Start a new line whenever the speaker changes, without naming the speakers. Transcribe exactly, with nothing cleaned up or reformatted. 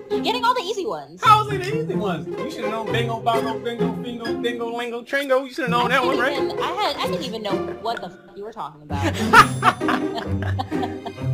You're getting all the easy ones.
How is it the easy ones? You should have known bingo, bongo, bingo, bingo, dingo, lingo, tringo. You should have known
I
that one, right?
Even, I had I didn't even know what the f you were talking about.